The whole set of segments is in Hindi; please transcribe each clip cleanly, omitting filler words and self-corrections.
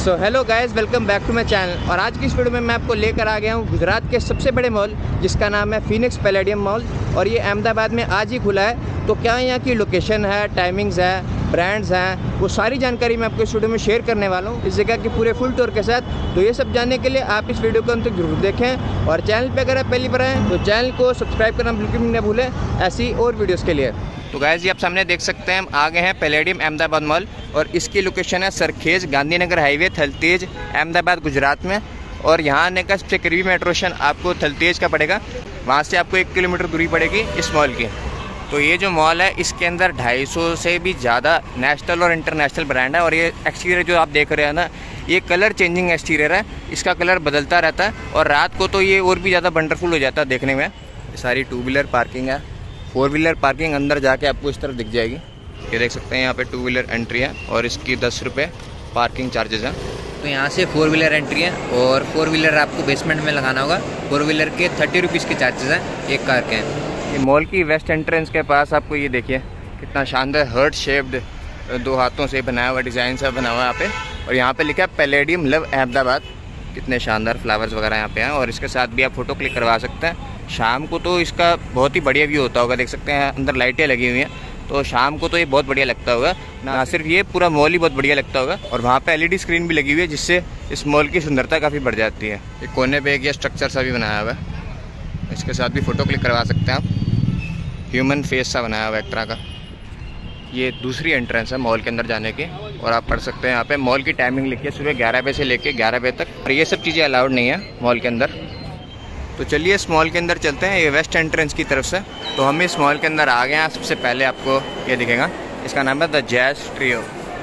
So hello guys, welcome back to my channel. और आज की इस वीडियो में मैं आपको लेकर आ गया हूँ गुजरात के सबसे बड़े मॉल, जिसका नाम है फीनिक्स पैलेडियम मॉल। और ये अहमदाबाद में आज ही खुला है। तो क्या यहाँ की लोकेशन है, टाइमिंग्स है, ब्रांड्स हैं, वो सारी जानकारी मैं आपको इस वीडियो में शेयर करने वाला हूँ, इस जगह के पूरे फुल टूर के साथ। तो ये सब जानने के लिए आप इस वीडियो को अंत तक जरूर देखें। और चैनल पर अगर आप पहली बार आएँ तो चैनल को सब्सक्राइब करना बिल्कुल भी न भूलें, ऐसी और वीडियोज़ के लिए। तो गाइस, ये आप सामने देख सकते हैं, हम आ गए हैं पैलेडियम अहमदाबाद मॉल। और इसकी लोकेशन है सरखेज गांधीनगर हाईवे, थलतेज, अहमदाबाद, गुजरात में। और यहाँ आने का सबसे करीबी मेट्रो स्टेशन आपको थलतेज का पड़ेगा। वहाँ से आपको 1 किलोमीटर दूरी पड़ेगी इस मॉल की। तो ये जो मॉल है, इसके अंदर 250 से भी ज़्यादा नेशनल और इंटरनेशनल ब्रांड है। और ये एक्सटीरियर जो आप देख रहे हैं ना, ये कलर चेंजिंग एक्सटीरियर है, इसका कलर बदलता रहता है। और रात को तो ये और भी ज़्यादा वंडरफुल हो जाता है देखने में। सारी 2 व्हीलर पार्किंग है, 4 व्हीलर पार्किंग अंदर जाके आपको इस तरफ दिख जाएगी। ये देख सकते हैं, यहाँ पे 2 व्हीलर एंट्री है और इसकी 10 रुपये पार्किंग चार्जेस हैं। तो यहाँ से 4 व्हीलर एंट्री है और 4 व्हीलर आपको बेसमेंट में लगाना होगा। 4 व्हीलर के 30 रुपीज़ के चार्जेस हैं, एक कार के हैं। ये मॉल की वेस्ट एंट्रेंस के पास आपको ये देखिए कितना शानदार हर्ट शेप्ड 2 हाथों से बनाया हुआ डिज़ाइन सा बना हुआ है यहाँ पे। और यहाँ पे लिखा है पैलेडियम लव अहमदाबाद। कितने शानदार फ्लावर्स वगैरह यहाँ पे हैं। और इसके साथ भी आप फ़ोटो क्लिक करवा सकते हैं। शाम को तो इसका बहुत ही बढ़िया व्यू होता होगा, देख सकते हैं अंदर लाइटें लगी हुई हैं, तो शाम को तो ये बहुत बढ़िया लगता होगा। ना सिर्फ ये, पूरा मॉल ही बहुत बढ़िया लगता होगा। और वहाँ पे एलईडी स्क्रीन भी लगी हुई है, जिससे इस मॉल की सुंदरता काफ़ी बढ़ जाती है। एक कोने पे एक ये स्ट्रक्चर सा भी बनाया हुआ है, इसके साथ भी फ़ोटो क्लिक करवा सकते हैं आप। ह्यूमन फेस सा बनाया हुआ है एक तरह का। ये दूसरी एंट्रेंस है मॉल के अंदर जाने की। और आप पढ़ सकते हैं यहाँ पे मॉल की टाइमिंग लिखी है, सुबह 11 बजे से लेकर 11 बजे तक। और ये सब चीज़ें अलाउड नहीं है मॉल के अंदर। तो चलिए इस मॉल के अंदर चलते हैं, ये वेस्ट एंट्रेंस की तरफ से। तो हम इस मॉल के अंदर आ गए हैं। सबसे पहले आपको ये दिखेगा, इसका नाम है द जैज़ ट्रियो।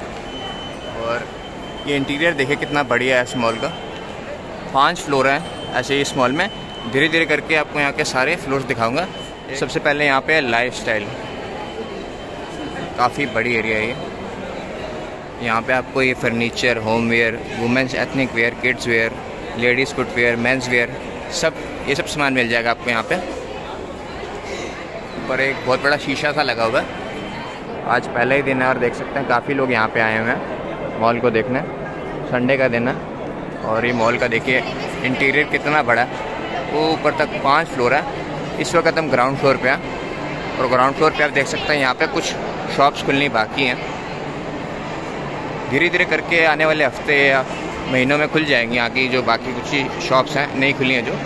और ये इंटीरियर देखिए कितना बढ़िया है इस मॉल का। 5 फ्लोर हैं ऐसे इस मॉल में। धीरे धीरे करके आपको यहाँ के सारे फ्लोर्स दिखाऊंगा। सबसे पहले यहाँ पे लाइफ स्टाइल, काफ़ी बड़ी एरिया है ये। यहाँ पे आपको ये furniture, homeware, women's ethnic wear, kids wear, ladies footwear, men's wear, सब ये सब सामान मिल जाएगा आपको यहाँ पे। ऊपर एक बहुत बड़ा शीशा सा लगा हुआ है। आज पहला ही दिन है और देख सकते हैं काफ़ी लोग यहाँ पे आए हुए हैं मॉल को देखने। संडे का दिन है। और ये मॉल का देखिए इंटीरियर कितना बड़ा है। वो ऊपर तक 5 फ्लोर है। इस वक्त हम ग्राउंड फ्लोर पे हैं। और ग्राउंड फ्लोर पे आप देख सकते हैं यहाँ पे कुछ शॉप्स खुलनी बाकी हैं। धीरे धीरे करके आने वाले हफ्ते या महीनों में खुल जाएंगी यहाँ की जो बाकी कुछ शॉप्स हैं, नहीं खुली हैं जो।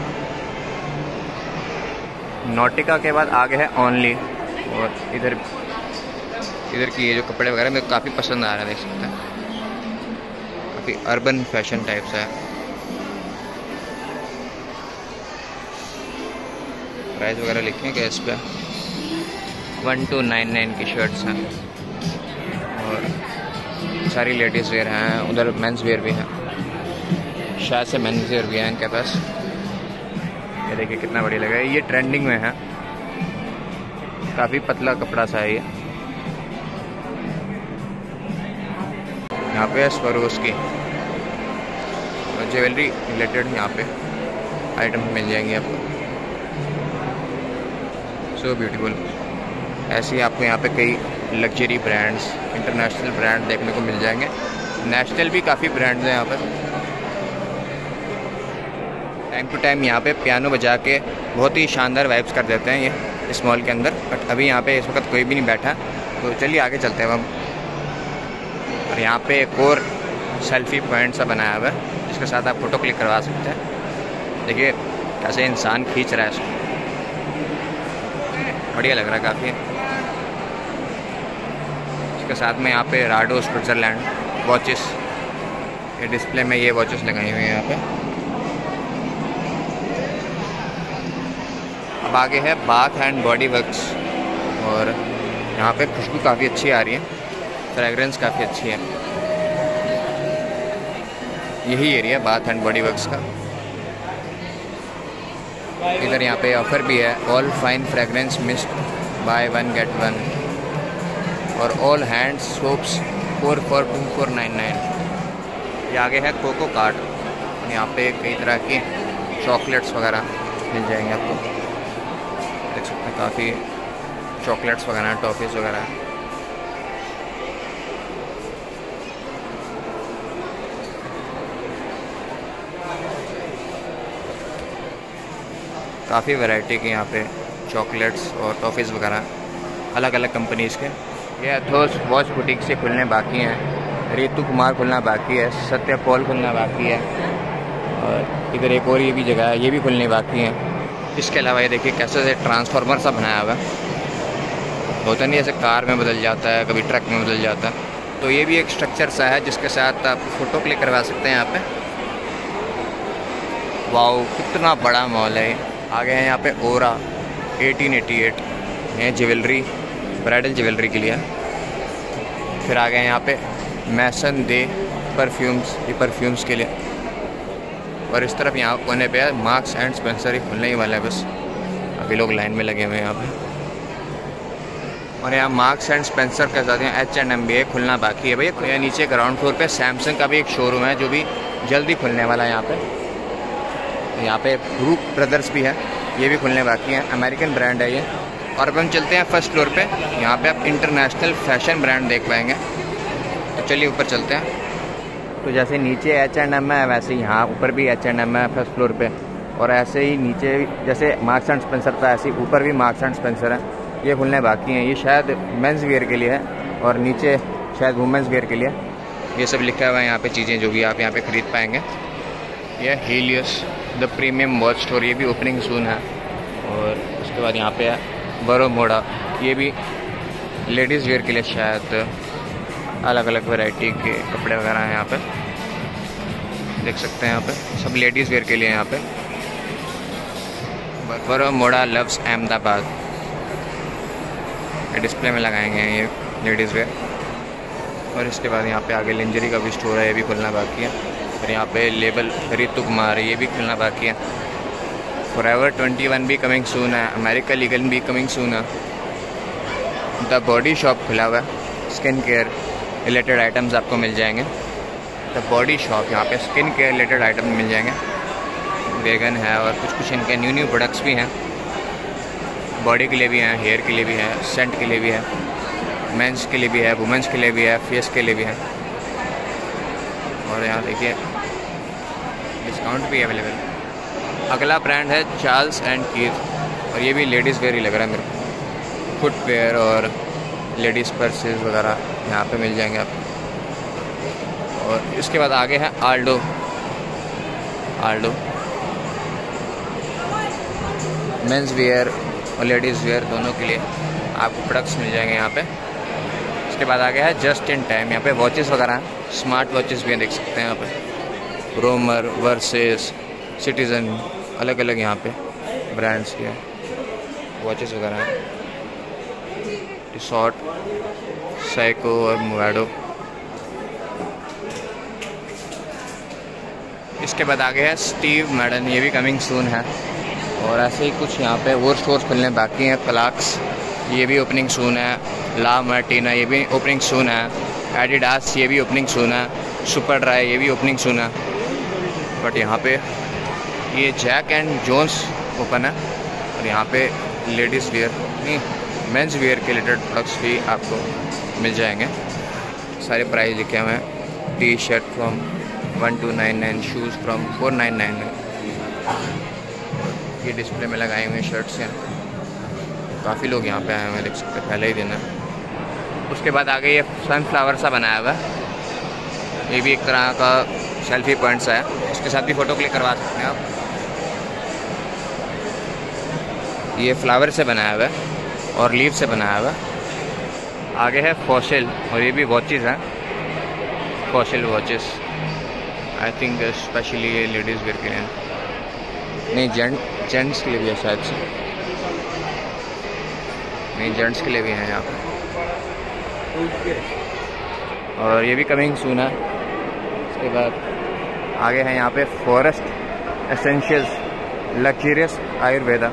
नॉटिका के बाद आगे है ओनली। और इधर की ये जो कपड़े वगैरह मेरे को काफ़ी पसंद आ रहा है, देख सकते हैं काफ़ी अर्बन फैशन टाइप सा है। प्राइस वगैरह लिखे क्या इस पर? 1299 की शर्ट्स हैं। और सारी लेडीज़ वेयर हैं, उधर मेंस वेयर भी हैं, शायद से मेंस वेयर भी हैं इनके पास। ये देखिए कितना बढ़िया लग रहा है। ये ट्रेंडिंग में है, काफ़ी पतला कपड़ा सा है ये। यहाँ पे स्वरोस की ज्वेलरी रिलेटेड यहाँ पे आइटम मिल जाएंगे आपको। So beautiful. ऐसे ही आपको यहाँ पे कई लग्जरी ब्रांड्स, इंटरनेशनल ब्रांड देखने को मिल जाएंगे। नेशनल भी काफ़ी ब्रांड्स हैं यहाँ पर। टाइम टू टाइम यहाँ पे पियानो बजा के बहुत ही शानदार वाइब्स कर देते हैं ये इस मॉल के अंदर। बट अभी यहाँ पे इस वक्त कोई भी नहीं बैठा, तो चलिए आगे चलते हैं हम। और यहाँ पे एक और सेल्फी पॉइंट सा बनाया हुआ है, जिसके साथ आप फ़ोटो क्लिक करवा सकते हैं। देखिए कैसे इंसान खींच रहा है इसको, बढ़िया लग रहा है काफ़ी। इसके साथ में यहाँ पे राडो स्विट्ज़रलैंड वॉचेस, ये डिस्प्ले में ये वॉचेस लगाई हुई हैं यहाँ पे। अब आगे है बाथ एंड बॉडी वर्क्स। और यहाँ पे खुशबू काफ़ी अच्छी आ रही है, फ्रेगरेंस काफ़ी अच्छी है। यही area bath and body works का। इधर यहाँ पे ऑफ़र भी है, all fine fragrance mist buy 1 get 1। और ऑल हैंड सोप्स 4 for 2499। ये आगे है कोको कार्ट। यहाँ पे कई तरह की चॉकलेट्स वगैरह मिल जाएंगे आपको, देख सकते हैं काफ़ी चॉकलेट्स वगैरह, टॉफ़ीज़ वगैरह। काफ़ी वैरायटी के यहाँ पे चॉकलेट्स और टॉफ़ीज़ वगैरह अलग अलग कंपनीज़ के। ये एथोस वॉच बुटीक से खुलने बाकी हैं, रितु कुमार खुलना बाकी है, सत्य पॉल खुलना बाकी है, और इधर एक और ये भी जगह है, ये भी खुलने बाकी है। इसके अलावा ये देखिए कैसे से ट्रांसफार्मर सा बनाया हुआ है, होता नहीं ऐसे कार में बदल जाता है, कभी ट्रक में बदल जाता है। तो ये भी एक स्ट्रक्चर सा है जिसके साथ आप फ़ोटो क्लिक करवा सकते हैं यहाँ पे। वाओ कितना बड़ा मॉल है। आगे है यहाँ पे ओरा 1888 है, ज्वेलरी, ब्राइडल ज्वेलरी के लिए। फिर आगे यहाँ पे मैसन दे परफ्यूम्स, ये परफ्यूम्स के लिए। और इस तरफ यहाँ कोने पे है मार्क्स एंड स्पेंसर, ही खुलने ही वाला है बस, अभी लोग लाइन में लगे हुए हैं यहाँ पे। और यहाँ मार्क्स एंड स्पेंसर के साथ H&M भी खुलना बाकी है भैया। यहाँ नीचे ग्राउंड फ्लोर पे सैमसंग का भी एक शोरूम है जो भी जल्दी खुलने वाला है यहाँ पे। यहाँ पे ग्रुप ब्रदर्स भी है, ये भी खुलने बाकी है, अमेरिकन ब्रांड है ये। और अब हम चलते हैं फर्स्ट फ्लोर पे, यहाँ पे आप इंटरनेशनल फैशन ब्रांड देख पाएंगे। तो चलिए ऊपर चलते हैं। तो जैसे नीचे H&M है वैसे ही यहाँ ऊपर भी H&M है फर्स्ट फ्लोर पे, और ऐसे ही नीचे जैसे मार्क्स एंड स्पेंसर था ऐसे ही ऊपर भी मार्क्स एंड स्पेंसर है, ये खुलने बाकी हैं। ये शायद मेंस वेयर के लिए है और नीचे शायद वुमेंस वेयर के लिए। ये सब लिखा हुआ है यहाँ पे, चीज़ें जो भी आप यहाँ पे ख़रीद पाएंगे। ये Helios the premium watch store, ये भी ओपनिंग सून है। और उसके बाद यहाँ पे है बरोमोड़ा, ये भी लेडीज़ वेयर के लिए, शायद अलग अलग वैरायटी के कपड़े वगैरह हैं यहाँ पे, देख सकते हैं यहाँ पे सब लेडीज़ वेयर के लिए यहाँ पे। बरोमोड़ा लव्स अहमदाबाद, डिस्प्ले में लगाएंगे ये लेडीज़ वेयर। और इसके बाद यहाँ पे आगे लिंजरी का भी स्टोर है, ये भी खुलना बाकी है। और यहाँ पे लेबल रितु कुमार, ये भी खुलना बाकी है। फॉरएवर 21 भी कमिंग सून है, अमेरिका लीगल भी कमिंग सून है। द बॉडी शॉप खुला हुआ है, स्किन केयर रिलेटेड आइटम्स आपको मिल जाएंगे। द बॉडी शॉप, यहाँ पे स्किन केयर रिलेटेड आइटम मिल जाएंगे, वेगन है और कुछ इनके न्यू प्रोडक्ट्स भी हैं, बॉडी के लिए भी हैं, हेयर के लिए भी है, सेंट के लिए भी है, मेंस के लिए भी है, वुमेंस के लिए भी है, फेस के लिए भी है। और यहाँ देखिए डिस्काउंट भी अवेलेबल। अगला ब्रांड है चार्ल्स एंड कीथ, और ये भी लेडीज़ वेयर ही लग रहा है मेरे को। फुटवेयर और लेडीज़ पर्सेस वगैरह यहाँ पे मिल जाएंगे आपको। और इसके बाद आगे है आल्डो, मेंस वेयर और लेडीज़ वेयर दोनों के लिए आपको प्रोडक्ट्स मिल जाएंगे यहाँ पे। इसके बाद आ गया है जस्ट इन टाइम, यहाँ पे वॉचेस वगैरह हैं, स्मार्ट वॉचेस भी देख सकते हैं यहाँ पे। रोमर, वर्सेस, सिटीज़न, अलग अलग यहाँ पे ब्रांड्स के वॉचेस वगैरह हैं। टिसॉट, साइको और मोवाडो। इसके बाद आगे है स्टीव मैडन, ये भी कमिंग सून है। और ऐसे ही कुछ यहाँ पे और स्टोर्स खुलने बाकी हैं। क्लार्क्स, ये भी ओपनिंग सून है। ला मार्टिना, ये भी ओपनिंग सून है। एडिडास, ये भी ओपनिंग सून है। सुपर ड्राई, ये भी ओपनिंग सून है। बट यहाँ पे ये जैक एंड जोन्स ओपन है। और यहाँ पे लेडीज़ वेयर नहीं मेंस वेयर के रिलेटेड प्रोडक्ट्स भी आपको मिल जाएंगे। सारे प्राइस लिखे हुए हैं। T shirt from 1299, shoes from 499। ये डिस्प्ले में लगाए हुए शर्ट्स हैं। काफ़ी लोग यहाँ पे आए हुए हैं, देख सकते हैं, पहले ही दिन है। उसके बाद आगे ये सनफ्लावर सा बनाया हुआ है, ये भी एक तरह का सेल्फी पॉइंट सा है, इसके साथ भी फ़ोटो क्लिक करवा सकते हैं आप। ये फ्लावर से बनाया हुआ है और लीव से बनाया हुआ है। आगे है फॉसिल, और ये भी वॉचेस हैं, Fossil watches. I think specially ये लेडीज़ वेयर के लिए नहीं, जेंट्स के लिए भी है शायद से, नहीं जेंट्स के लिए भी हैं यहाँ पे। और ये भी कमिंग सून है। इसके बाद आगे है यहाँ पे फॉरेस्ट एसेंशियल्स लग्जरियस आयुर्वेदा।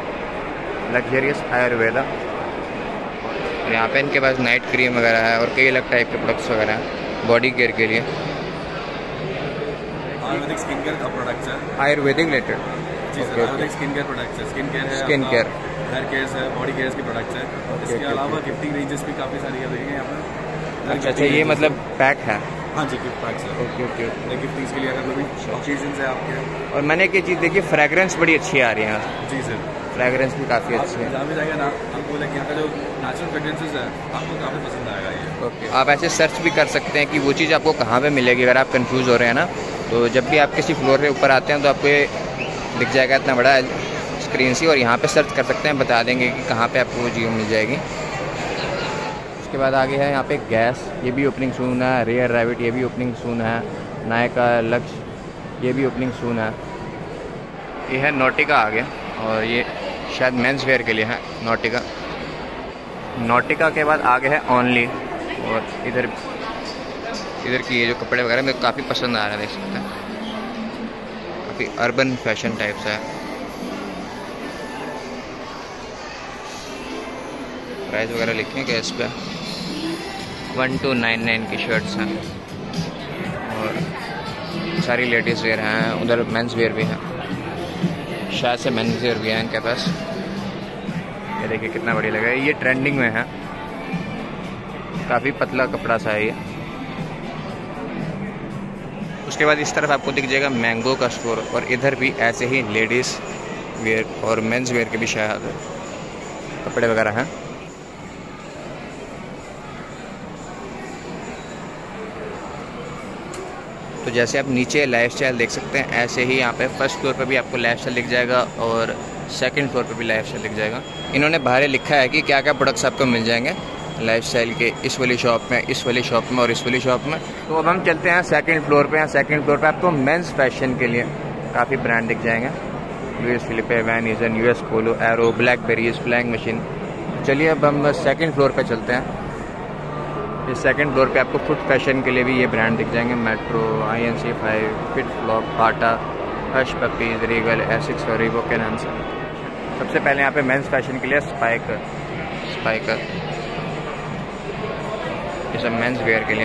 और यहाँ पे इनके पास नाइट क्रीम वगैरह है और कई अलग टाइप के प्रोडक्ट्स वगैरह हैं बॉडी केयर के लिए। आयुर्वेदिक स्किन केयर का प्रोडक्ट्स है, आयुर्वेदिक रिलेटेड। जी sir, Ayurvedic skin care products है। स्किन केयर है, स्किन केयर, हेयर केयर है, बॉडी केयर के प्रोडक्ट्स है। इसके अलावा गिफ्टिंग रेंजेस भी काफ़ी सारी है, देखेंगे यहाँ पर। अच्छा, ये मतलब पैक है। हाँ जी, गिफ्ट पैक्स है। Okay okay okay. गिफ्टिंग्स के लिए अगर कोई ऑकेजन है आपके। और मैंने एक चीज़ देखी, फ्रेगरेंस बड़ी अच्छी आ रही है यहाँ। जी सर, फ्रेगरेंस भी काफ़ी अच्छी है। जहाँ भी जाएगा ना, हम बोले कि यहाँ का जो नेचुरल फ्रेगरेंसेस है आपको काफ़ी पसंद आएगा ये। ओके, आप ऐसे सर्च भी कर सकते हैं कि वो चीज़ आपको कहाँ पे मिलेगी। अगर आप कंफ्यूज हो रहे हैं ना, तो जब भी आप किसी फ्लोर के ऊपर आते हैं तो आपको ये दिख जाएगा इतना बड़ा स्क्रीन सी, और यहाँ पे सर्च कर सकते हैं, बता देंगे कि कहाँ पे आपको वो चीज़ मिल जाएगी। उसके बाद आगे है यहाँ पे गैस, ये भी ओपनिंग सून है। रेयर रैबिट, ये भी ओपनिंग सून है। नायका लक्ष्य, ये भी ओपनिंग सून है। ये है नॉटिका आगे, और ये शायद मेंस वेयर के लिए है नॉटिका। नॉटिका के बाद आगे है ओनली, और इधर की ये जो कपड़े वगैरह मेरे को काफ़ी पसंद आ रहा है, देख सकते हैं काफ़ी अर्बन फैशन टाइप सा है। प्राइस वगैरह लिखे हैं क्या इस पर? 1299 की शर्ट्स हैं, और सारी लेडीज़ वेयर हैं। उधर मेंस वेयर भी हैं, शायद से मेंस वेयर भी हैं इनके पास। ये देखिए कितना बढ़िया लगा है, ये ट्रेंडिंग में है, काफ़ी पतला कपड़ा सा है ये। उसके बाद इस तरफ आपको दिख जाएगा मैंगो का स्टोर, और इधर भी ऐसे ही लेडीज़ वेयर और मेंस वेयर के भी शायद कपड़े वगैरह हैं। तो जैसे आप नीचे लाइफस्टाइल देख सकते हैं, ऐसे ही यहाँ पे फर्स्ट फ्लोर पर भी आपको लाइफस्टाइल दिख जाएगा, और सेकंड फ्लोर पर भी लाइफस्टाइल दिख जाएगा। इन्होंने बाहर लिखा है कि क्या क्या प्रोडक्ट्स आपको मिल जाएंगे लाइफस्टाइल के, इस वाली शॉप में, इस वाली शॉप में और इस वाली शॉप में। तो अब हम चलते हैं सेकंड फ्लोर पे। सेकंड फ्लोर पे आपको मेंस फैशन के लिए काफ़ी ब्रांड दिख जाएंगे। Louis Philippe, Van Heusen, US Polo, Arrow, Blackberrys, flying machine. चलिए अब हम सेकंड फ्लोर पे चलते हैं। इस सेकंड फ्लोर पे आपको फुट फैशन के लिए भी ये ब्रांड दिख जाएंगे। Metro, INC5, FitFlop, Bata, Hush Puppies, Regal, Asics और रीबॉक के नाम से। सबसे पहले यहाँ पे मेंस फैशन के लिए स्पाइकर, ये सब मेंस वेयर के लिए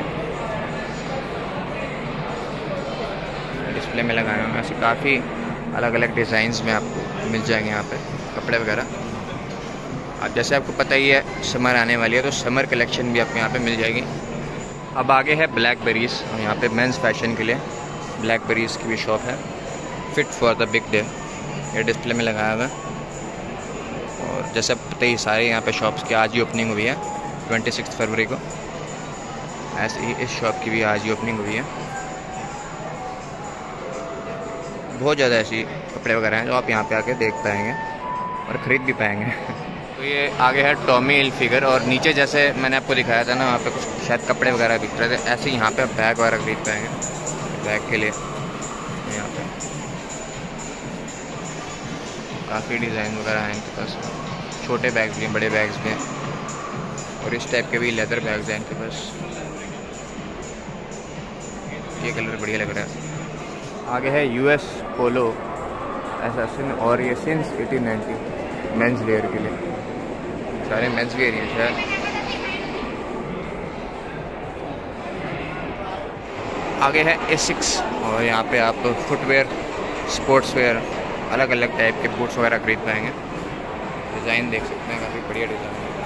डिस्प्ले में लगाए हुए हैं। ऐसे काफ़ी अलग अलग डिज़ाइंस में आपको मिल जाएंगे यहाँ पे कपड़े वगैरह। अब जैसे आपको पता ही है समर आने वाली है, तो समर कलेक्शन भी आपको यहाँ पे मिल जाएगी। अब आगे है ब्लैकबेरीज़, और यहाँ पे मेंस फैशन के लिए ब्लैकबेरीज़ की भी शॉप है। Fit for the big day, ये डिस्प्ले में लगाया हुआ है। और जैसे आप पता ही सारे यहाँ पे शॉप्स की आज ही ओपनिंग हुई है 26 फरवरी को। ऐसे ही इस शॉप की भी आज ही ओपनिंग हुई है। बहुत ज़्यादा ऐसी कपड़े वगैरह हैं जो आप यहाँ पे आके देख पाएंगे और ख़रीद भी पाएंगे। तो ये आगे है टॉमी हिलफिगर, और नीचे जैसे मैंने आपको दिखाया था ना, वहाँ पे कुछ शायद कपड़े वगैरह बिक रहे थे, ऐसे यहाँ पे आप बैग वगैरह खरीद पाएंगे। बैग के लिए यहाँ पे काफ़ी डिज़ाइन वगैरह हैं इनके पास। छोटे बैग्स भी हैं, बड़े बैग्स भी हैं, और इस टाइप के भी लेदर बैग्स हैं इनके पास। ये कलर बढ़िया लग रहा है। आगे है यूएस पोलो एसासिन, और ये सिंस 1890 मेंस वेयर के लिए, सारे मेंस वेयर हैं शायद। आगे है एसिक्स, और यहाँ पे आप फुटवेयर, स्पोर्ट्स वेयर, अलग अलग टाइप के बूट्स वगैरह खरीद पाएंगे। डिज़ाइन देख सकते हैं, काफ़ी बढ़िया डिज़ाइन है।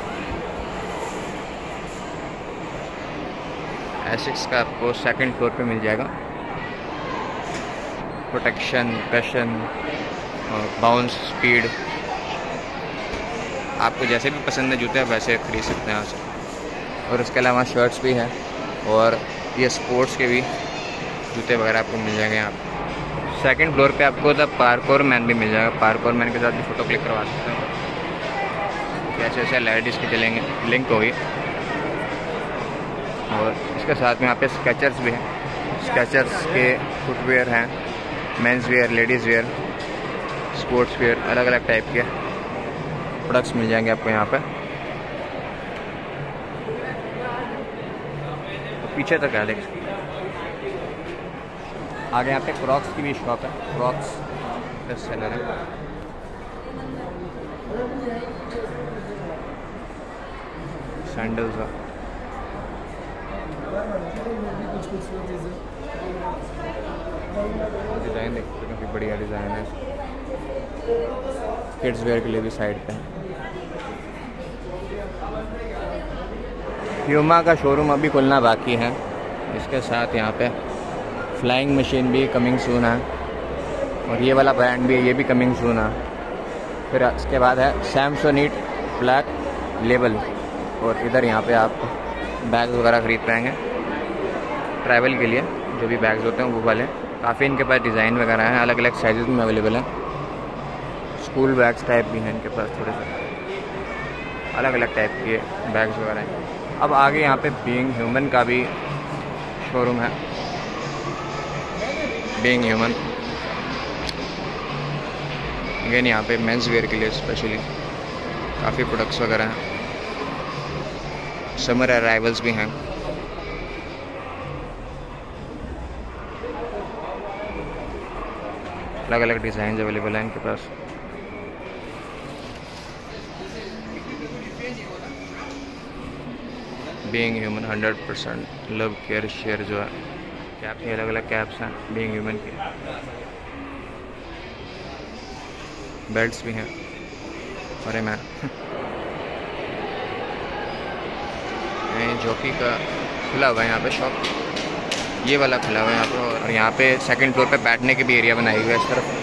एसिक्स का आपको सेकंड फ्लोर पे मिल जाएगा। प्रोटेक्शन, पैशन, बाउंस, स्पीड, आपको जैसे भी पसंद है जूते आप वैसे खरीद सकते हैं यहाँ से। और उसके अलावा शर्ट्स भी हैं, और ये स्पोर्ट्स के भी जूते वगैरह आपको मिल जाएंगे यहाँ पे। सेकंड फ्लोर पे आपको द पार्कोर मैन भी मिल जाएगा। पार्कोर मैन के साथ भी फ़ोटो क्लिक करवा सकते हैं। कैसे ऐसे लेडीज़ के चलेंगे, लिंक होगी। और इसके साथ में यहाँ पे स्केचर्स भी हैं। स्केचर्स के फुटवेयर हैं, men's wear, ladies wear, sports wear, अलग अलग टाइप के प्रोडक्ट्स मिल जाएंगे आपको यहाँ पे। तो पीछे तक है, देख आगे यहाँ पे क्रॉक्स की भी शॉप है। क्रॉक्स बेस्ट सेलर है। सैंडल्स है, डिज़ाइन देखते हैं, काफ़ी बढ़िया डिज़ाइन है। किड्स वेयर के लिए भी साइड पे है। प्यूमा का शोरूम अभी खुलना बाकी है, इसके साथ यहाँ पे फ्लाइंग मशीन भी कमिंग सून है, और ये वाला ब्रांड भी है, ये भी कमिंग सून है। फिर इसके बाद है सैमसोनिट ब्लैक लेबल, और इधर यहाँ पे आप बैग्स वगैरह ख़रीद पाएंगे ट्रैवल के लिए, जो भी बैग्स होते हैं वो वाले। काफ़ी इनके पास डिज़ाइन वगैरह हैं, अलग अलग साइज़ में अवेलेबल हैं। स्कूल बैग्स टाइप भी हैं इनके पास, थोड़े से अलग अलग टाइप के बैग्स वगैरह हैं। अब आगे यहाँ पे बीइंग ह्यूमन का भी शोरूम है, बीइंग ह्यूमन। अगेन यहाँ पे मेंस वेयर के लिए स्पेशली काफ़ी प्रोडक्ट्स वगैरह हैं। समर अराइवल्स भी हैं। अलग अलग डिज़ाइन अवेलेबल हैं इनके पास। Being human 100% love care share जो है, कैप के अलग अलग कैप्स हैं बीइंग ह्यूमन की। बेल्ट्स भी हैं। अरे मैं जॉकी का खुला हुआ है यहाँ पे शॉप, ये वाला खुला हुआ है यहाँ पे। और यहाँ पे सेकंड फ्लोर पे बैठने के भी एरिया बनाई हुई है इस तरफ।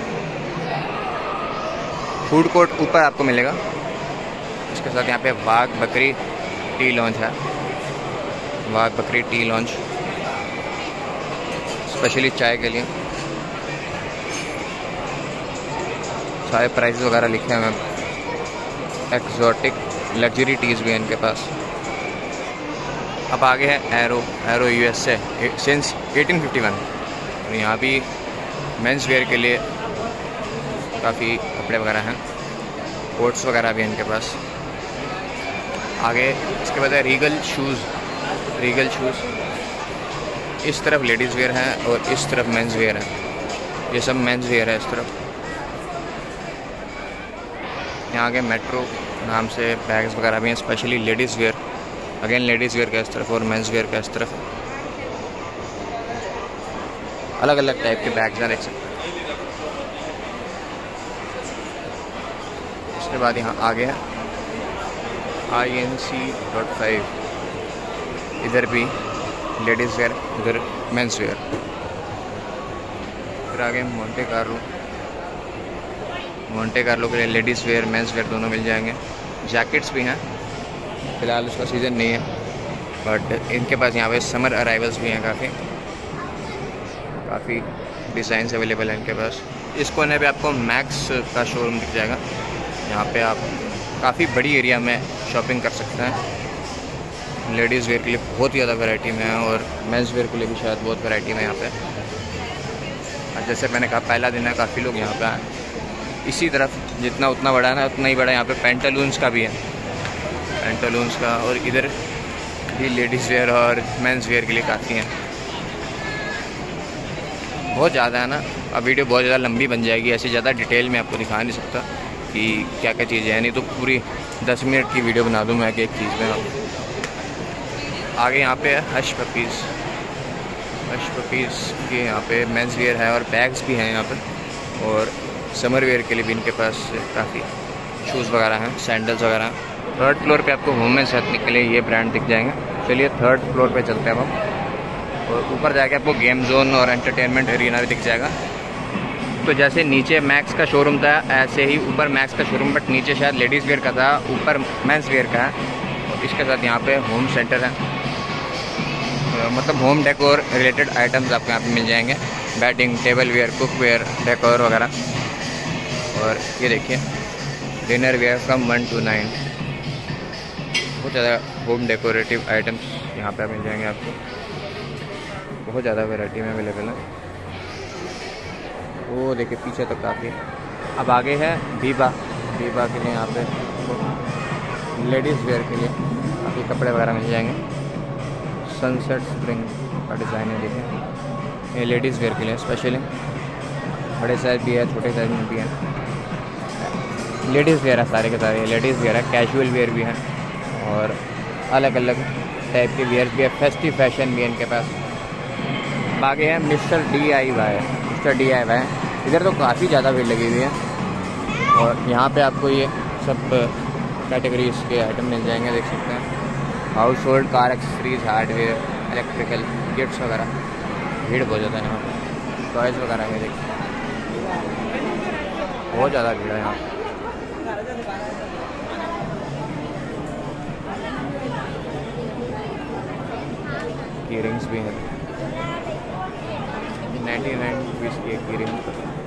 फूड कोर्ट ऊपर आपको मिलेगा। इसके साथ यहाँ पे वाघ बकरी टी लॉन्च है, वाघ बकरी टी लॉन्च स्पेशली चाय के लिए। सारे प्राइस वगैरह लिखे हुए हैं। एक्सोटिक लग्जरी टीज़ भी हैं इनके पास। अब आगे है एरो यूएसए सिंस 1851, और यहाँ भी मेंस वेयर के लिए काफ़ी कपड़े वगैरह हैं, कोट्स वगैरह भी हैं इनके पास। आगे इसके बाद है रीगल शूज़। इस तरफ लेडीज़ वेयर है और इस तरफ मेंस वेयर है। ये सब मेंस वेयर है इस तरफ। यहाँ आगे मेट्रो नाम से बैग्स वगैरह भी हैं, specially ladies wear. Again ladies wear का इस तरफ और मेंस वेयर का इस तरफ। अलग अलग टाइप के बैग्स हैं, देख सकते हैं। उसके बाद यहाँ आगे है INC.5, इधर भी लेडीज़ वेयर, उधर मेंस वेयर। फिर आगे मोंटे कार्लो के लिए लेडीज़ वेयर मेंस वेयर दोनों मिल जाएंगे। जैकेट्स भी हैं, फ़िलहाल उसका सीज़न नहीं है, बट इनके पास यहाँ पे समर अराइवल्स भी हैं। काफ़ी डिज़ाइंस अवेलेबल हैं इनके पास। इस कोने पे आपको मैक्स का शोरूम दिख जाएगा। यहाँ पे आप काफ़ी बड़ी एरिया में शॉपिंग कर सकते हैं। लेडीज़ वेयर के लिए बहुत ज़्यादा वैरायटी में है, और मेंस वेयर के लिए भी शायद बहुत वैरायटी में यहाँ पे। और जैसे मैंने कहा पहला दिन है, काफ़ी लोग यहाँ पे आए। इसी तरफ जितना उतना बड़ा है ना, उतना ही बड़ा यहाँ पे पेंटालून्स का भी है, पेंटालून्स का। और इधर भी लेडीज़ वेयर और मेंस वेयर के लिए काफ़ी हैं। बहुत ज़्यादा है ना, अब वीडियो बहुत ज़्यादा लंबी बन जाएगी, ऐसे ज़्यादा डिटेल में आपको दिखा नहीं सकता कि क्या क्या चीज़ें हैं, नहीं तो पूरी 10 मिनट की वीडियो बना दूँ मैं एक चीज़ में। आगे यहाँ पे हश पपीज़ के यहाँ पे मेंस वेयर है और बैग्स भी हैं यहाँ पे। और समर वेयर के लिए भी इनके पास काफ़ी शूज़ वगैरह हैं, सैंडल्स वगैरह। थर्ड फ्लोर पे आपको वुमेन्स एथनिक के लिए ये ब्रांड दिख जाएंगे। चलिए थर्ड फ्लोर पे चलते हैं हम, और ऊपर जाके आपको गेम जोन और एंटरटेनमेंट एरिना भी दिख जाएगा। तो जैसे नीचे मैक्स का शोरूम था, ऐसे ही ऊपर मैक्स का शोरूम, बट नीचे शायद लेडीज़ वेयर का था, ऊपर मेंस वेयर का है। और इसके साथ यहाँ पे होम सेंटर है, मतलब होम डेकोर रिलेटेड आइटम्स आपको यहाँ पे मिल जाएंगे। Bedding, table wear, cook wear, decor वगैरह। और ये देखिए डिनर वेयर फ्रॉम 1 to 9। बहुत ज़्यादा होम डेकोरेटिव आइटम्स यहाँ पे मिल जाएंगे आपको, बहुत ज़्यादा वैरायटी में अवेलेबल है। वो देखिए पीछे तक काफ़ी। अब आगे है बीबा के लिए, यहाँ पे लेडीज़ वेयर के लिए काफ़ी कपड़े वगैरह मिल जाएंगे। सनसेट स्प्रिंग का डिज़ाइन है, देखिए ये लेडीज़ वेयर के लिए स्पेशली। बड़े साइज़ भी है, छोटे साइज़ में भी है। लेडीज़ वेयर है, सारे के सारे लेडीज़ वेयर है। कैजुअल वेयर भी है और अलग अलग टाइप के वेयर भी है। फेस्टिव फैशन भी है इनके पास। आगे है मिस्टर DIY। इधर तो काफ़ी ज़्यादा भीड़ लगी हुई है, और यहाँ पे आपको ये सब कैटेगरीज के आइटम मिल जाएंगे, देख सकते हैं। Household, car accessories, hardware, electrical gifts वगैरह, भीड़ बहुत ज़्यादा है यहाँ पर। टॉयज़ वगैरह में देखिए बहुत ज़्यादा भीड़ है यहाँ। की रिंग्स भी हैं, 99 रुपीज़ की एक रिंग।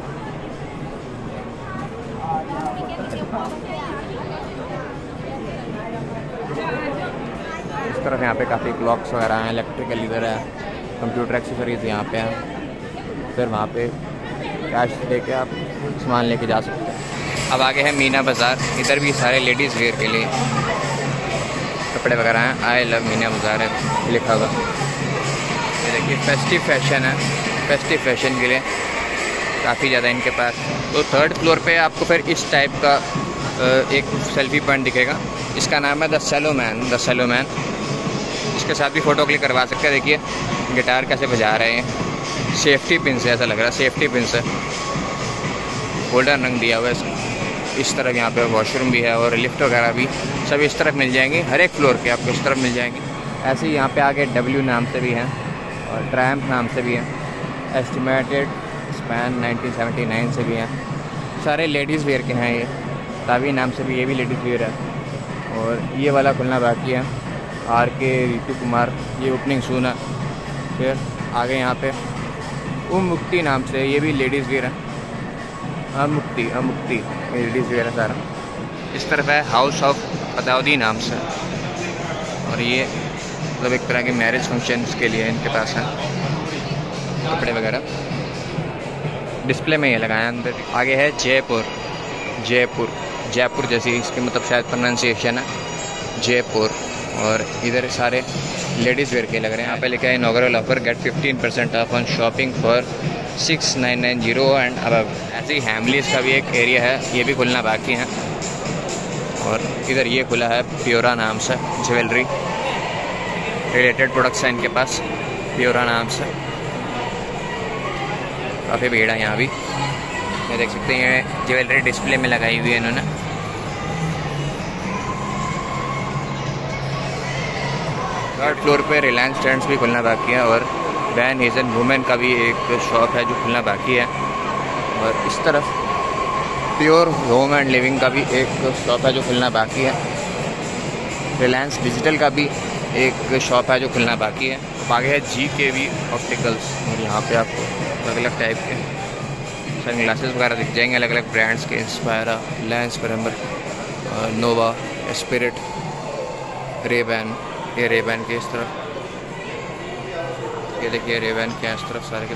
इस तरफ यहाँ पे काफ़ी क्लॉक्स वगैरह हैं, इलेक्ट्रिकल इधर है, कंप्यूटर एक्सेसरीज यहाँ पे हैं। फिर वहाँ पे कैश लेके आप सामान लेके जा सकते हैं। अब आगे है मीना बाज़ार, इधर भी सारे लेडीज़ वेयर के लिए कपड़े वगैरह हैं। आई लव मीना बाज़ार है लिखा हुआ। ये देखिए फेस्टिव फैशन है, फेस्टिव फैशन के लिए काफ़ी ज़्यादा इनके पास। तो थर्ड फ्लोर पे आपको फिर इस टाइप का एक सेल्फी पॉइंट दिखेगा, इसका नाम है the cello man. The cello man, इसके साथ भी फ़ोटो क्लिक करवा सकते हैं। देखिए गिटार कैसे बजा रहे हैं, सेफ्टी पिन से ऐसा लग रहा है, सेफ्टी पिन से गोल्डन रंग दिया हुआ है इसका। इस तरफ यहाँ पे वॉशरूम भी है और लिफ्ट वगैरह भी सब इस तरफ मिल जाएंगे, हर एक फ्लोर पे आपको इस तरफ मिल जाएंगे। ऐसे ही यहाँ पे आगे W नाम से भी हैं और ट्रायम्फ नाम से भी हैं, एस्टिमेटेड स्पैन 1979 से भी हैं। सारे लेडीज़ वेयर के हैं ये। तावी नाम से भी ये भी लेडीज़ वेयर है। और ये वाला खुलना बाकी है, RK रितु कुमार, ये ओपनिंग सून है। फिर आगे यहाँ पे मुक्ति नाम से ये भी लेडीज़ वेयर है। मुक्ति लेडीज़ वेयर है सारा। इस तरफ है हाउस ऑफ पदाउदी नाम से, और ये मतलब एक तरह के मैरिज फंक्शंस के लिए इनके पास है कपड़े वगैरह। डिस्प्ले में ये लगाया अंदर। आगे है जयपुर जैसी इसकी मतलब शायद प्रोनाउंसिएशन है, जयपुर। और इधर सारे लेडीज़ वेयर के लग रहे हैं। यहाँ पे लिखा है inaugural offer, get 15% off on shopping for 6990 and above. ऐसे ही हैमलीज का भी एक एरिया है, ये भी खुलना बाकी है। और इधर ये खुला है प्योरा नाम से, ज्वेलरी रिलेटेड प्रोडक्ट्स हैं इनके पास, प्योरा नाम से। काफ़ी भीड़ है यहाँ भी, ये देख सकते हैं ज्वेलरी डिस्प्ले में लगाई हुई है इन्होंने। थर्ड फ्लोर पे रिलायंस ट्रेंड्स भी खुलना बाकी है और वैन हेजन वुमेन का भी एक शॉप है जो खुलना बाकी है। और इस तरफ प्योर होम एंड लिविंग का भी एक शॉप है जो खुलना बाकी है। रिलायंस डिजिटल का भी एक शॉप है जो खुलना बाकी है। आगे है GKV ऑप्टिकल्स, और यहाँ पे आपको अलग अलग टाइप के सन ग्लासेस वगैरह दिख जाएंगे, अलग अलग ब्रांड्स के, इंस्पायरा, लेंस, पैरामर, नोवा, स्पिरिट, रेबैन। ये रेबैन के इस तरफ, ये देखिए रेबैन के इस तरफ सारे के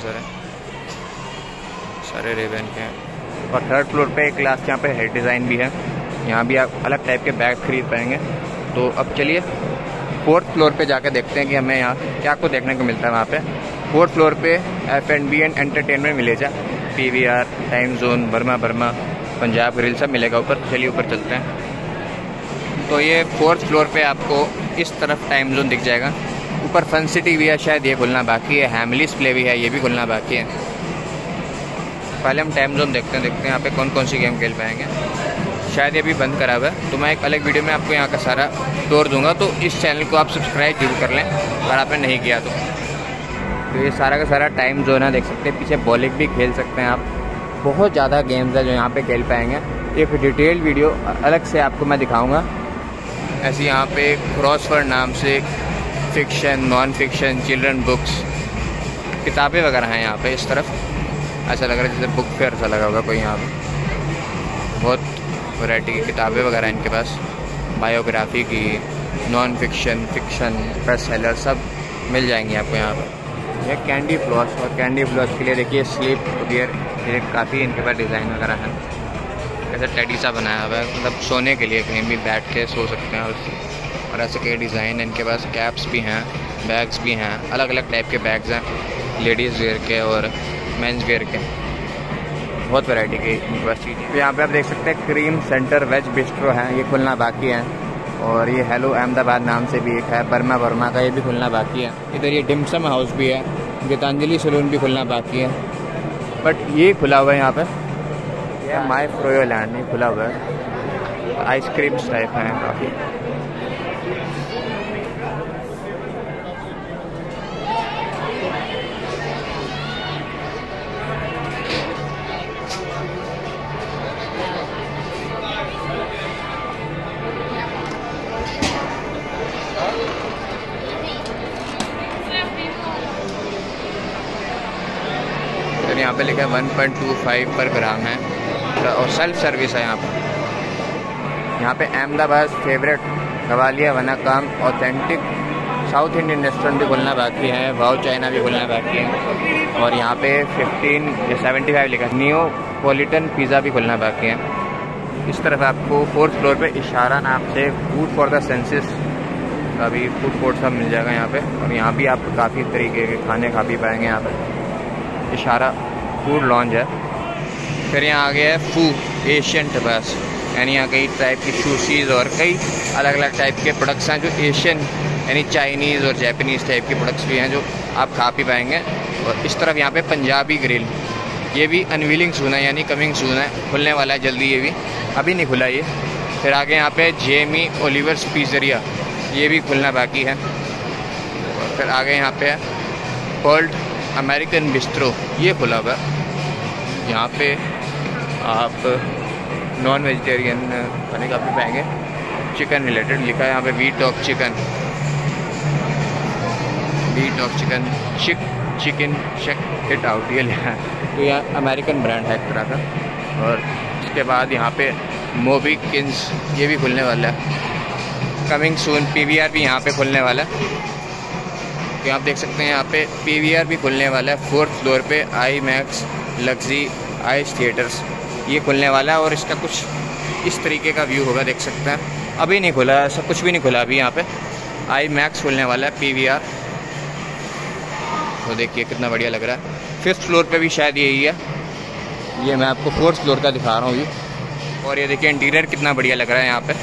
सारे रेबैन के हैं। और थर्ड फ्लोर पे एक क्लास यहाँ पे हेड डिज़ाइन भी है, यहाँ भी आप अलग टाइप के बैग खरीद पाएंगे। तो अब चलिए फोर्थ फ्लोर पे जाकर देखते हैं कि हमें यहाँ क्या कुछ देखने को मिलता है। वहाँ पे फोर्थ फ्लोर पे F&B एंड एंटरटेनमेंट मिलेगा, PVR, time zone, Burma Punjab grill सब मिलेगा ऊपर। चलिए ऊपर चलते हैं। तो ये फोर्थ फ्लोर पे आपको इस तरफ टाइम जोन दिख जाएगा। ऊपर फन सिटी भी है, शायद ये खुलना बाकी है। हैमलीज प्ले भी है, ये भी खुलना बाकी है। पहले हम टाइम जोन देखते हैं यहाँ पे कौन कौन सी गेम खेल पाएंगे। शायद ये भी बंद करा हुआ है, तो मैं एक अलग वीडियो में आपको यहाँ का सारा टूर दूंगा। तो इस चैनल को आप सब्सक्राइब जरूर कर लें अगर आपने नहीं किया तो ये सारा का सारा टाइम जोन है, देख सकते हैं। पीछे बॉलिंग भी खेल सकते हैं आप। बहुत ज़्यादा गेम्स है जो यहाँ पे खेल पाएंगे। एक डिटेल वीडियो अलग से आपको मैं दिखाऊँगा। ऐसे यहाँ पे क्रॉसवर्ड नाम से fiction, non fiction, children books, किताबें वगैरह हैं यहाँ पे। इस तरफ ऐसा लग रहा है जैसे बुक फेयर सा लगा होगा कोई यहाँ पे। बहुत वैरायटी की किताबें वगैरह इनके पास, बायोग्राफी की, non fiction, fiction, best seller सब मिल जाएंगे आपको यहाँ पर। यह कैंडी फ्लॉस, और कैंडी फ्लॉस के लिए देखिए स्लीप गियर, ये काफ़ी इनके पास डिज़ाइन वगैरह है। ऐसा टेडी सा बनाया हुआ है, मतलब सोने के लिए कहीं भी बैठ के सो सकते हैं उससे। और ऐसे कई डिज़ाइन इनके पास, कैप्स भी हैं, बैग्स भी हैं, अलग अलग टाइप के बैग्स हैं, लेडीज़ वेयर के और मेंस वेयर के। बहुत वैरायटी की इनके पास चीज़ें। तो यहाँ पे आप देख सकते हैं क्रीम सेंटर वेज बिस्ट्रो है, ये खुलना बाकी है। और ये हेलो अहमदाबाद नाम से भी एक है, बर्मा का, ये भी खुलना बाकी है। इधर ये डिम्सम हाउस भी है, गीतांजलि सैलून भी खुलना बाकी है। बट ये खुला हुआ है यहाँ पे, ये माई फ्रोयो लैंड, ये खुला हुआ है। आइसक्रीम्स टाइप हैं काफ़ी। फिर यहाँ पे लिखा है 1.25 पर ग्राम है और सेल्फ सर्विस है यहाँ पर। यहाँ पे Ahmedabad favourite Gwalia Vanakkam authentic south Indian restaurant भी खुलना बाकी है, वाओ चाइना भी खुलना बाकी है। और यहाँ पे 1575 लिखा है नियोपोलिटन पिज़्ज़ा भी खुलना बाकी है। इस तरफ आपको 4th फ्लोर पे इशारा नाम से फूड फॉर द सेंसेस का भी फूड कोर्ट सब मिल जाएगा यहाँ पे। और यहाँ भी आप काफ़ी तरीके के खाने खा भी पाएंगे। यहाँ पे इशारा फूड लॉन्ज है। फिर यहाँ आ गया है फू एशियन टबास, यानी यहाँ कई टाइप की सुशीज़ और कई अलग अलग टाइप के प्रोडक्ट्स हैं जो एशियन यानी चाइनीज़ और जापानीज़ टाइप के प्रोडक्ट्स भी हैं जो आप खा पी पाएंगे। और इस तरफ यहाँ पे पंजाबी ग्रिल, ये भी अनवीलिंग सून है यानी कमिंग सून है, खुलने वाला है जल्दी, ये भी अभी नहीं खुला ये। फिर आगे यहाँ पे जेमी ओलिवर्स पिज़्ज़रिया, ये भी खुलना बाकी है। और फिर आगे यहाँ पे पर्ल्ड अमेरिकन बिस्ट्रो, ये खुला हुआ है। यहाँ पे आप नॉन वेजिटेरियन खाने का भी पाएंगे, चिकन रिलेटेड लिखा है यहाँ पे we talk chicken, chicken check it out, ये लिखा है। तो यह अमेरिकन ब्रांड है एक तरह का। और इसके बाद यहाँ पे मोबी किंग्स, ये भी खुलने वाला है, कमिंग सून। पीवीआर भी यहाँ पे खुलने वाला है। तो आप देख सकते हैं यहाँ पे पीवीआर भी खुलने वाला है 4th फ्लोर पे, IMAX luxe ice theatres, ये खुलने वाला है। और इसका कुछ इस तरीके का व्यू होगा, देख सकते हैं। अभी नहीं खुला है, सब कुछ भी नहीं खुला अभी। यहाँ पे आई मैक्स खुलने वाला है पीवीआर, तो देखिए कितना बढ़िया लग रहा है। 5th फ्लोर पे भी शायद यही है, ये मैं आपको 4th फ्लोर का दिखा रहा हूँ व्यू। और ये देखिए इंटीरियर कितना बढ़िया लग रहा है यहाँ पे।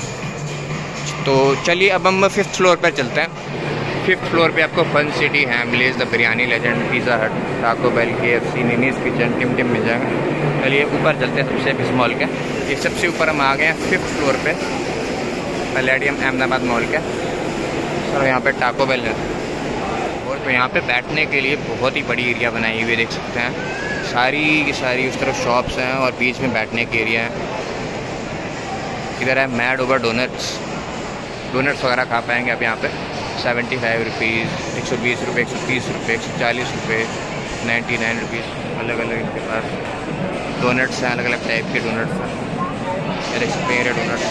तो चलिए अब हम 5th फ्लोर पर चलते हैं। 5th फ्लोर पे आपको fun city, Hamleys, the biryani legend, Pizza Hut, Taco Bell, KFC, Nini's kitchen, टिम टिम मिल जाएगा। चलिए ऊपर चलते हैं सबसे इस मॉल के। ये सबसे ऊपर हम आ गए हैं 5th फ्लोर पे, पैलेडियम अहमदाबाद मॉल के। और यहाँ पे टाको बेल है। और तो यहाँ पे बैठने के लिए बहुत ही बड़ी एरिया बनाई हुई है, देख सकते हैं। सारी की सारी उस तरफ शॉप्स हैं और बीच में बैठने के एरिया है। इधर है मैड ओवर डोनट्स वगैरह खा पाएंगे आप यहाँ पे। 75 रुपीज़, 120 रुपये, 130 रुपये, 140 रुपये, 99 रुपीज़। अलग अलग इनके पास डोनट्स हैं, अलग अलग टाइप के डोनट्स हैं। मेरे डोनट्स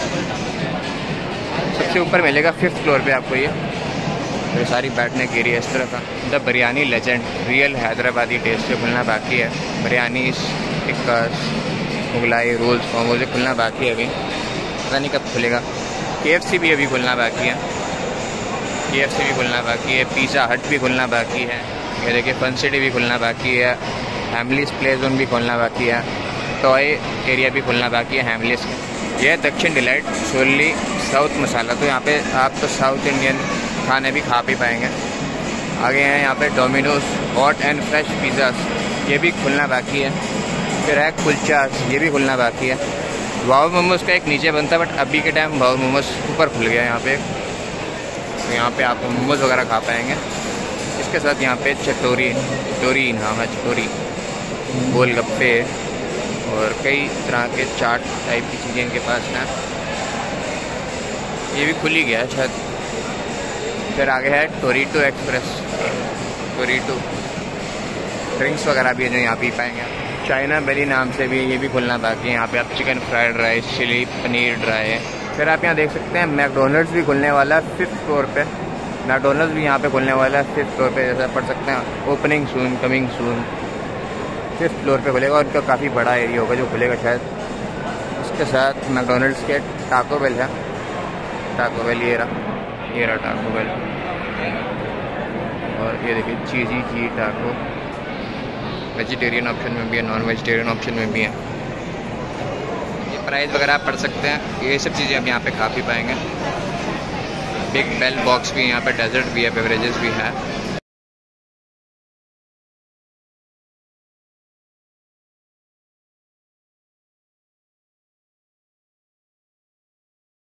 सबसे ऊपर मिलेगा 5th फ्लोर पे आपको ये सारी बैठने के एरिया इस तरह का। The biryani legend, real Hyderabadi taste से खुलना बाकी है। बिरयानी टिक्का, मुगलाई, रोल्स, कॉम्बो से खुलना बाकी है अभी, पता नहीं कब खुलेगा। KFC भी अभी खुलना बाकी है, KFC भी खुलना बाकी है। पिज़्ज़ा हट भी खुलना बाकी है। ये देखिए फन सिटी भी खुलना बाकी है। हैमलीज प्ले जोन भी खुलना बाकी है। टॉय एरिया भी खुलना बाकी है हैमलीज। यह दक्षिण डिलाइट सोली साउथ मसाला, तो यहाँ पे आप तो साउथ इंडियन खाने भी खा भी पाएंगे। आगे हैं यहाँ पे Domino's hot and fresh pizzas, ये भी खुलना बाकी है। फिर है कुलचास, ये भी खुलना बाकी है। वाओ मोमोज का एक नीचे बनता है, बट अभी के टाइम वाओ मोमोज ऊपर खुल गया यहाँ पे। तो यहाँ पे आप मोमोज वगैरह खा पाएंगे। इसके साथ यहाँ पे चटोरी नाम है, चटोरी, गोलगप्पे और कई तरह के चाट टाइप की चीज़ें इनके पास हैं। ये भी खुल ही गया है शायद। फिर आगे है टोरीटो एक्सप्रेस, टोरीटो ड्रिंक्स वगैरह भी है जो यहाँ पी पाएंगे। चाइना बेली नाम से भी ये भी खुलना बाकी है। यहाँ पे आप chicken fried rice, chilli paneer dry है। फिर आप यहाँ देख सकते हैं मैकडोनल्ड्स भी खुलने वाला है 5th फ्लोर पे। मैकडोनल्ड्स भी यहाँ पे खुलने वाला है 5th फ्लोर पे, जैसा पढ़ सकते हैं। Opening soon, coming soon, 5th floor पे खुलेगा और इनका काफ़ी बड़ा एरिया होगा जो खुलेगा शायद। इसके साथ मैकडोनल्ड्स के टाको बेल है, टाको बेल ये रहा टाको बेल। और ये देखिए चीज़ी टाको, वेजिटेरियन ऑप्शन में भी है, नॉन वेजिटेरियन ऑप्शन में भी है। ये प्राइस वगैरह आप पढ़ सकते हैं। ये सब चीज़ें आप यहाँ पे खा भी पाएंगे। बिग बेल बॉक्स भी यहाँ पे, डेजर्ट भी है, बेवरेजेस भी है।